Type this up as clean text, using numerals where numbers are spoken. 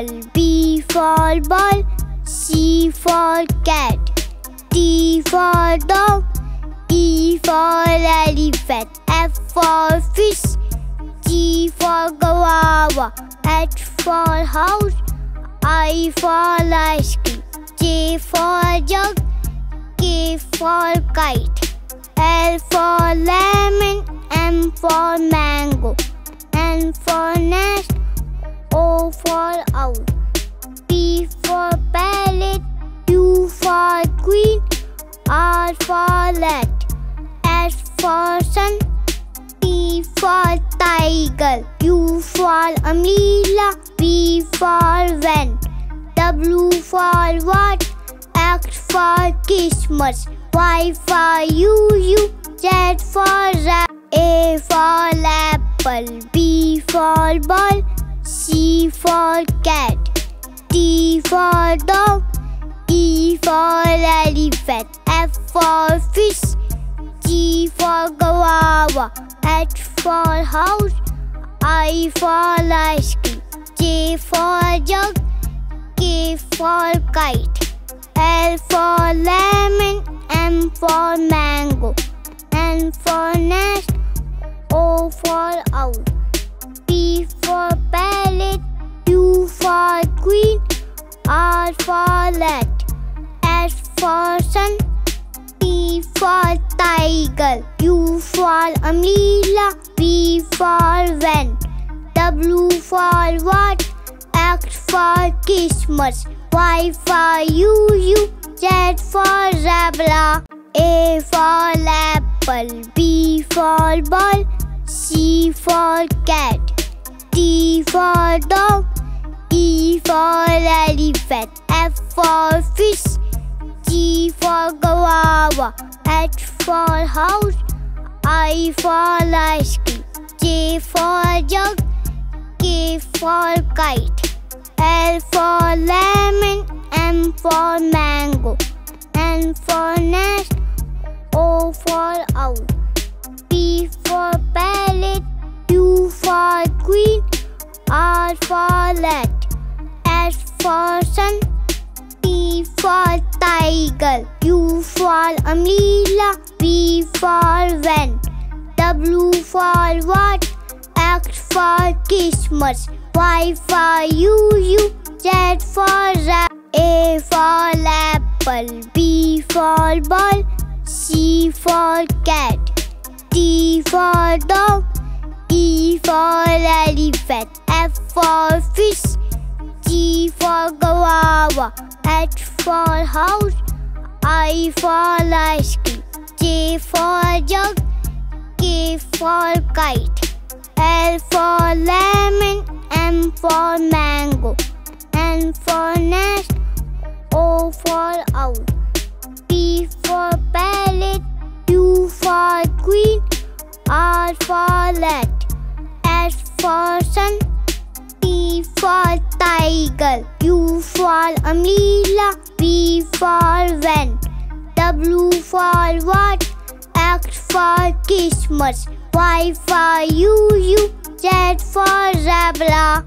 apple, B for ball, C for cat, D for dog, E for elephant, F for fish, G for guava, H for house, I for ice cream, J for jug, K for kite, L for lemon, M for mango, N for nest, O for owl, P for parrot, Q for queen, R for rat, S for sun, T for tiger, U for umbrella, V for van, W for what, X for Christmas, Y for you, Z for rabbit, A for apple, B for ball, C for cat, D for dog, E for elephant, F for fish, G for guava, H for house, I for ice cream, J for jug, K for kite, L for lemon, M for mango, N for nest, O for owl, P for parrot, Q for queen, R for rat, S for sun, T for tiger, U for umbrella, V for van, W for what, X for Christmas, Y for you, Z for zebra, A for apple, B for ball, C for cat, D for dog, E for elephant, F for fish, G for guava, H for house, I for ice cream, J for jug, K for kite, L for lemon, M for mango, N for nest, O for owl, P for parrot, Q for queen, R for rat, S for sun, T for tiger, U for umbrella, V for van, W for what, X for Christmas, Y for you, Z for rabbit, A for apple, B for ball, C for cat, D for dog, E for elephant, F for fish, G for guava, H for house, I for ice cream, J for jug, K for kite, L for lemon, M for mango, N for nest, O for owl, P for parrot, Q for queen, R for rat, S for sun, T for tiger, U for umbrella, V for van, W for what, X for Christmas, Y for you, Z for zebra.